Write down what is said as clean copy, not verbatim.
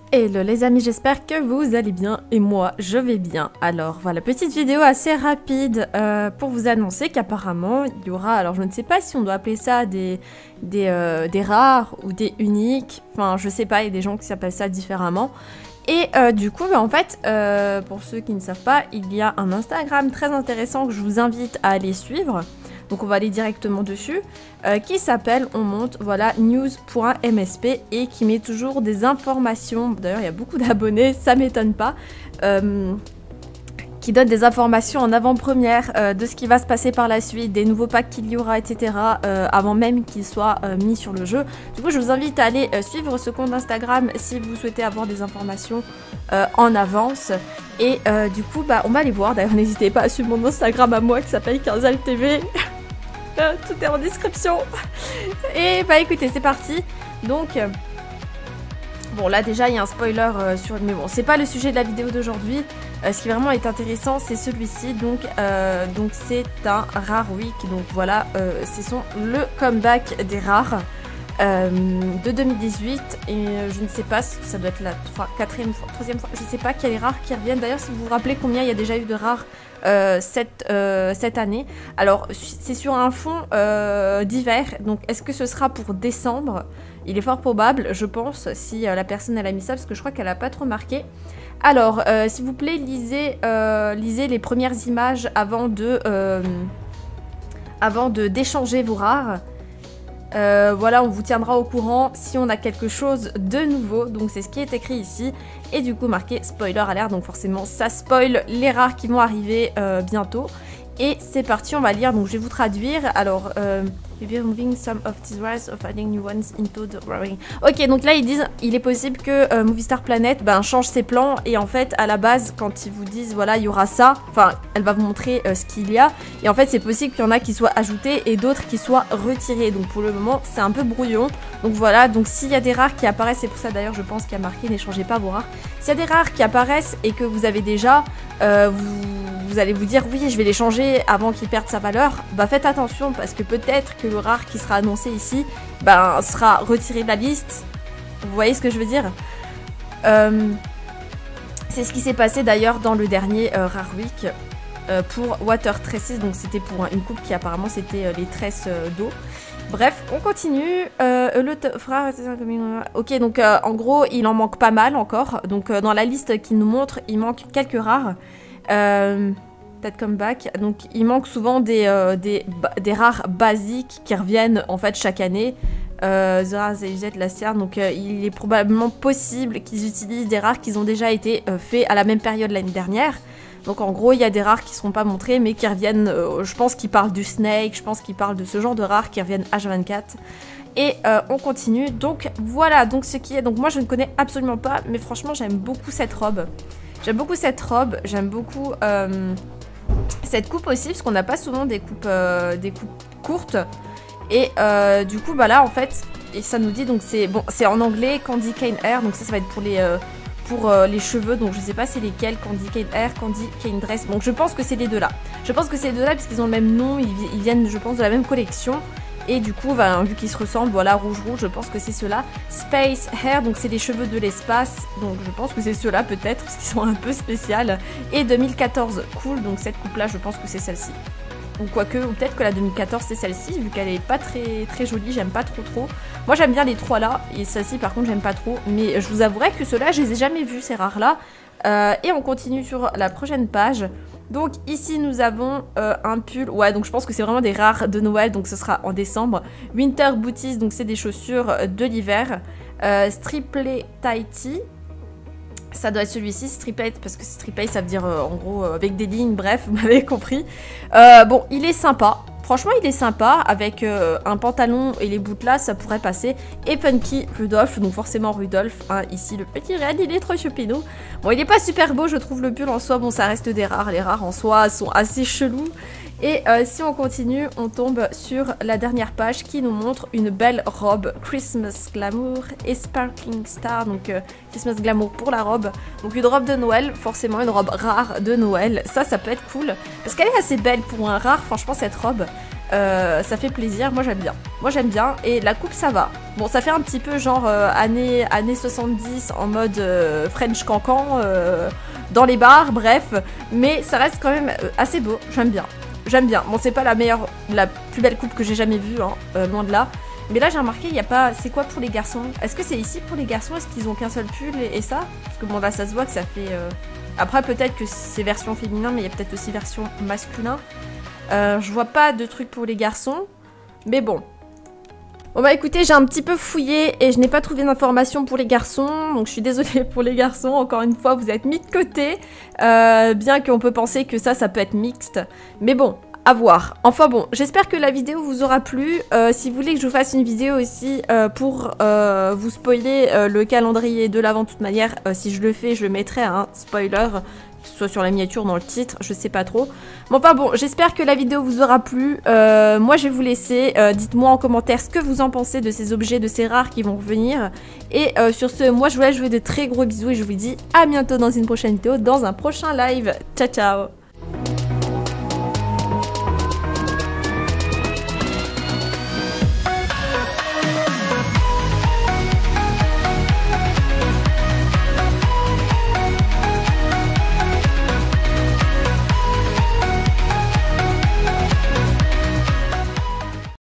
Hello les amis, j'espère que vous allez bien et moi je vais bien. Alors voilà, petite vidéo assez rapide pour vous annoncer qu'apparemment il y aura, alors je ne sais pas si on doit appeler ça des rares ou des uniques, enfin je sais pas, il y a des gens qui s'appellent ça différemment. Et du coup, en fait, pour ceux qui ne savent pas, il y a un Instagram très intéressant que je vous invite à aller suivre. Donc on va aller directement dessus, qui s'appelle, on monte, voilà, news.msp et qui met toujours des informations, d'ailleurs il y a beaucoup d'abonnés, ça m'étonne pas, qui donne des informations en avant-première de ce qui va se passer par la suite, des nouveaux packs qu'il y aura, etc. Avant même qu'ils soient mis sur le jeu. Du coup, je vous invite à aller suivre ce compte Instagram si vous souhaitez avoir des informations en avance. Et du coup, bah, on va aller voir. D'ailleurs, n'hésitez pas à suivre mon Instagram à moi qui s'appelle KinzalTV. Tout est en description. Et bah écoutez, c'est parti. Donc... bon là déjà il y a un spoiler sur... mais bon c'est pas le sujet de la vidéo d'aujourd'hui. Ce qui vraiment est intéressant c'est celui-ci. Donc c'est un rare week. Donc voilà, c'est le comeback des rares de 2018. Et je ne sais pas, ça doit être la troisième fois. Je sais pas quel est rare qui reviennent. D'ailleurs si vous vous rappelez combien il y a déjà eu de rares cette année. Alors c'est sur un fond d'hiver. Donc est-ce que ce sera pour décembre? Il est fort probable, je pense, si la personne elle a mis ça, parce que je crois qu'elle a pas trop marqué. Alors, s'il vous plaît, lisez les premières images avant d'échanger vos rares. Voilà, on vous tiendra au courant si on a quelque chose de nouveau. Donc c'est ce qui est écrit ici. Et du coup marqué spoiler alert. Donc forcément ça spoil les rares qui vont arriver bientôt. Et c'est parti, on va lire. Donc je vais vous traduire. Alors, removing some of these rares of adding new ones into the raring. Ok, donc là ils disent il est possible que Movistar Planet change ses plans. Et en fait, à la base, quand ils vous disent voilà, il y aura ça, enfin, elle va vous montrer ce qu'il y a. Et en fait, c'est possible qu'il y en a qui soient ajoutés et d'autres qui soient retirés. Donc pour le moment, c'est un peu brouillon. Donc voilà, donc s'il y a des rares qui apparaissent, c'est pour ça d'ailleurs, je pense qu'il y a marqué n'échangez pas vos rares. S'il y a des rares qui apparaissent et que vous avez déjà, vous allez vous dire oui je vais les changer avant qu'ils perdent sa valeur, bah faites attention parce que peut-être que le rare qui sera annoncé ici sera retiré de la liste. Vous voyez ce que je veux dire? C'est ce qui s'est passé d'ailleurs dans le dernier Rare Week pour Water Tresses, donc c'était pour une coupe qui apparemment c'était les tresses d'eau. Bref, on continue. Ok, donc en gros il en manque pas mal encore. Donc dans la liste qu'il nous montre, il manque quelques rares. Peut-être comeback. Donc il manque souvent des rares basiques qui reviennent en fait chaque année. Zora, Zayuzet, Lastiar. Donc il est probablement possible qu'ils utilisent des rares qui ont déjà été faits à la même période l'année dernière. Donc en gros il y a des rares qui ne seront pas montrés mais qui reviennent, je pense qu'ils parlent du Snake, je pense qu'ils parlent de ce genre de rares qui reviennent H24. Et on continue, donc voilà, donc ce qui est, donc moi je ne connais absolument pas, mais franchement j'aime beaucoup cette robe. J'aime beaucoup cette robe, j'aime beaucoup cette coupe aussi, parce qu'on n'a pas souvent des coupes courtes. Et du coup bah là en fait, et ça nous dit, donc c'est bon, c'est en anglais Candy Cane Hair, donc ça va être pour les cheveux, donc je sais pas c'est lesquels, Candy Cane Hair, Candy Cane Dress, donc je pense que c'est les deux là. Je pense que c'est les deux là parce qu'ils ont le même nom, ils viennent je pense de la même collection. Et du coup, vu qu'ils se ressemblent, voilà, rouge-rouge, je pense que c'est ceux-là. Space Hair, donc c'est les cheveux de l'espace, donc je pense que c'est ceux-là peut-être, parce qu'ils sont un peu spéciales. Et 2014 Cool, donc cette coupe-là, je pense que c'est celle-ci. Ou quoique, ou peut-être que la 2014 c'est celle-ci, vu qu'elle est pas très jolie, j'aime pas trop. Moi j'aime bien les trois là, et celle-ci par contre j'aime pas trop. Mais je vous avouerai que ceux-là, je les ai jamais vus, ces rares-là. Et on continue sur la prochaine page. Donc ici nous avons un pull, ouais donc je pense que c'est vraiment des rares de Noël, donc ce sera en décembre. Winter Booties, donc c'est des chaussures de l'hiver. Striplet Tighty, ça doit être celui-ci, striplet, parce que striplet ça veut dire en gros avec des lignes, bref vous m'avez compris. Bon il est sympa. Franchement, il est sympa, avec un pantalon et les boutes là, ça pourrait passer. Et Funky Rudolph, donc forcément Rudolph, hein, ici le petit raid, il est trop choupinou. Bon, il est pas super beau, je trouve le pull en soi, bon ça reste des rares, les rares en soi sont assez chelous. Et si on continue, on tombe sur la dernière page qui nous montre une belle robe Christmas Glamour et Sparkling Star, donc Christmas Glamour pour la robe. Donc une robe de Noël, forcément une robe rare de Noël, ça peut être cool, parce qu'elle est assez belle pour un rare, franchement cette robe. Ça fait plaisir, moi j'aime bien. Moi j'aime bien, et la coupe ça va. Bon, ça fait un petit peu genre années 70 en mode French cancan dans les bars, bref. Mais ça reste quand même assez beau, j'aime bien. J'aime bien. Bon, c'est pas la plus belle coupe que j'ai jamais vue, hein, loin de là. Mais là j'ai remarqué, il y a pas... C'est quoi pour les garçons? Est-ce que c'est ici pour les garçons? Est-ce qu'ils ont qu'un seul pull et ça? Parce que bon, là ça se voit que ça fait... Après peut-être que c'est version féminin, mais il y a peut-être aussi version masculin. Je vois pas de trucs pour les garçons, mais bon. Bon bah écoutez, j'ai un petit peu fouillé et je n'ai pas trouvé d'informations pour les garçons, donc je suis désolée pour les garçons, encore une fois vous êtes mis de côté, bien qu'on peut penser que ça peut être mixte, mais bon, à voir. Enfin bon, j'espère que la vidéo vous aura plu. Si vous voulez que je vous fasse une vidéo aussi pour vous spoiler le calendrier de l'Avent, de toute manière, si je le fais, je le mettrai un spoiler, soit sur la miniature, dans le titre, je sais pas trop. Bon, enfin bon, j'espère que la vidéo vous aura plu. Moi, je vais vous laisser. Dites-moi en commentaire ce que vous en pensez de ces objets, de ces rares qui vont revenir. Et sur ce, moi, je vous laisse, je vous fais de très gros bisous et je vous dis à bientôt dans une prochaine vidéo, dans un prochain live. Ciao, ciao!